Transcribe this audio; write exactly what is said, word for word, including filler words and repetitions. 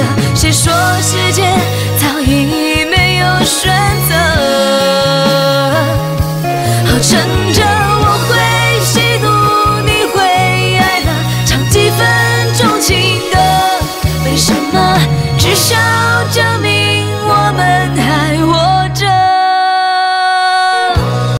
谁说世界早已没有选择？好趁着